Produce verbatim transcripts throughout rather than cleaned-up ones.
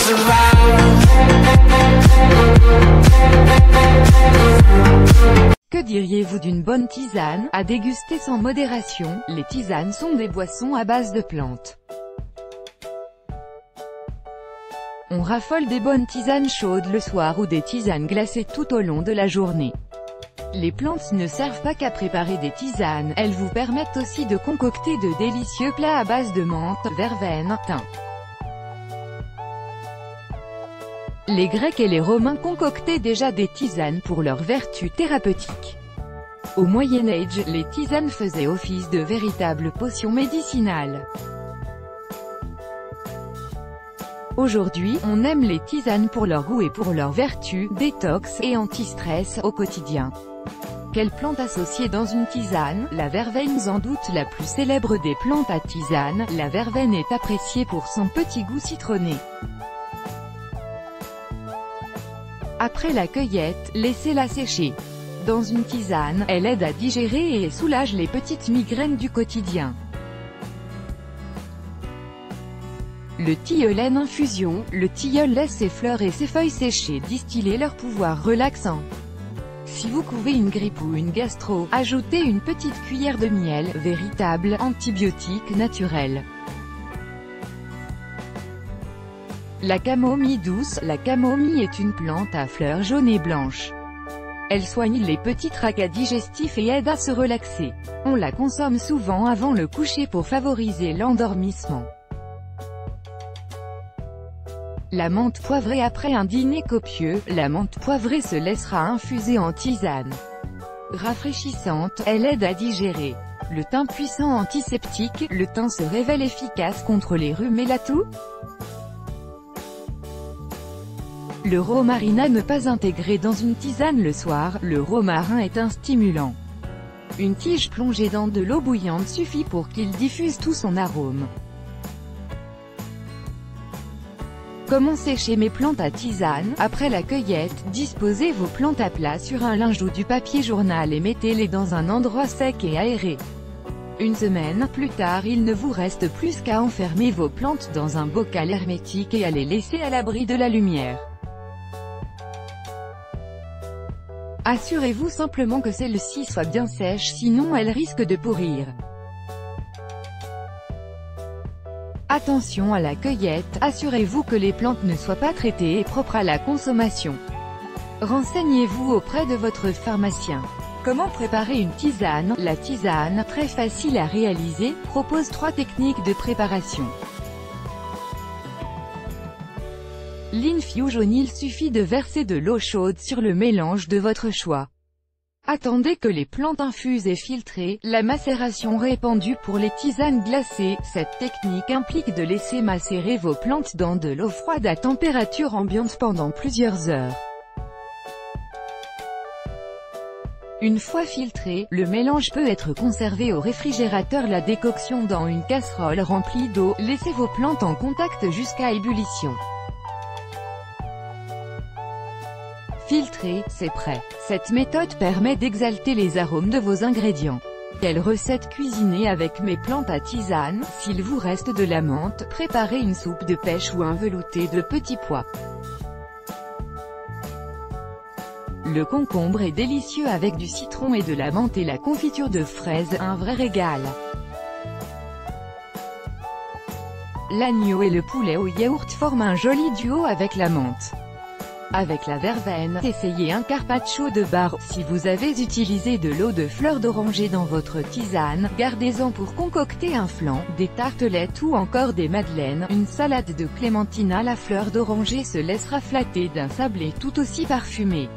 Que diriez-vous d'une bonne tisane, à déguster sans modération? Les tisanes sont des boissons à base de plantes. On raffole des bonnes tisanes chaudes le soir ou des tisanes glacées tout au long de la journée. Les plantes ne servent pas qu'à préparer des tisanes, elles vous permettent aussi de concocter de délicieux plats à base de menthe, verveine, thym. Les Grecs et les Romains concoctaient déjà des tisanes pour leurs vertus thérapeutiques. Au Moyen-Âge, les tisanes faisaient office de véritables potions médicinales. Aujourd'hui, on aime les tisanes pour leur goût et pour leurs vertus, détox et anti-stress au quotidien. Quelle plante associée dans une tisane? La verveine, sans doute la plus célèbre des plantes à tisane, la verveine est appréciée pour son petit goût citronné. Après la cueillette, laissez-la sécher. Dans une tisane, elle aide à digérer et soulage les petites migraines du quotidien. Le tilleul infusion, le tilleul laisse ses fleurs et ses feuilles séchées distiller leur pouvoir relaxant. Si vous couvez une grippe ou une gastro, ajoutez une petite cuillère de miel, véritable antibiotique naturel. La camomille douce. La camomille est une plante à fleurs jaunes et blanches. Elle soigne les petits tracas digestifs et aide à se relaxer. On la consomme souvent avant le coucher pour favoriser l'endormissement. La menthe poivrée. Après un dîner copieux, la menthe poivrée se laissera infuser en tisane. Rafraîchissante, elle aide à digérer. Le thym puissant antiseptique. Le thym se révèle efficace contre les rhumes et la toux. Le romarin. À ne pas intégrer dans une tisane le soir, le romarin est un stimulant. Une tige plongée dans de l'eau bouillante suffit pour qu'il diffuse tout son arôme. Comment sécher mes plantes à tisane? Après la cueillette, disposez vos plantes à plat sur un linge ou du papier journal et mettez-les dans un endroit sec et aéré. Une semaine plus tard, il ne vous reste plus qu'à enfermer vos plantes dans un bocal hermétique et à les laisser à l'abri de la lumière. Assurez-vous simplement que celle-ci soit bien sèche, sinon elle risque de pourrir. Attention à la cueillette, assurez-vous que les plantes ne soient pas traitées et propres à la consommation. Renseignez-vous auprès de votre pharmacien. Comment préparer une tisane? La tisane, très facile à réaliser, propose trois techniques de préparation. L'infusion. Il suffit de verser de l'eau chaude sur le mélange de votre choix. Attendez que les plantes infusent et filtrées, la macération répandue pour les tisanes glacées. Cette technique implique de laisser macérer vos plantes dans de l'eau froide à température ambiante pendant plusieurs heures. Une fois filtré, le mélange peut être conservé au réfrigérateur. La décoction dans une casserole remplie d'eau. Laissez vos plantes en contact jusqu'à ébullition. Filtrer, c'est prêt. Cette méthode permet d'exalter les arômes de vos ingrédients. Quelle recette cuisiner avec mes plantes à tisane? S'il vous reste de la menthe, préparez une soupe de pêche ou un velouté de petits pois. Le concombre est délicieux avec du citron et de la menthe et la confiture de fraises, un vrai régal. L'agneau et le poulet au yaourt forment un joli duo avec la menthe. Avec la verveine, essayez un carpaccio de bar. Si vous avez utilisé de l'eau de fleur d'oranger dans votre tisane, gardez-en pour concocter un flan, des tartelettes ou encore des madeleines. Une salade de clémentine à la fleur d'oranger se laissera flatter d'un sablé tout aussi parfumé.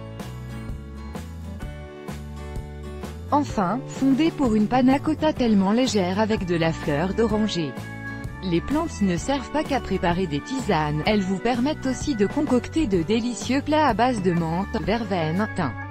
Enfin, fondez pour une panna cotta tellement légère avec de la fleur d'oranger. Les plantes ne servent pas qu'à préparer des tisanes, elles vous permettent aussi de concocter de délicieux plats à base de menthe, verveine, thym.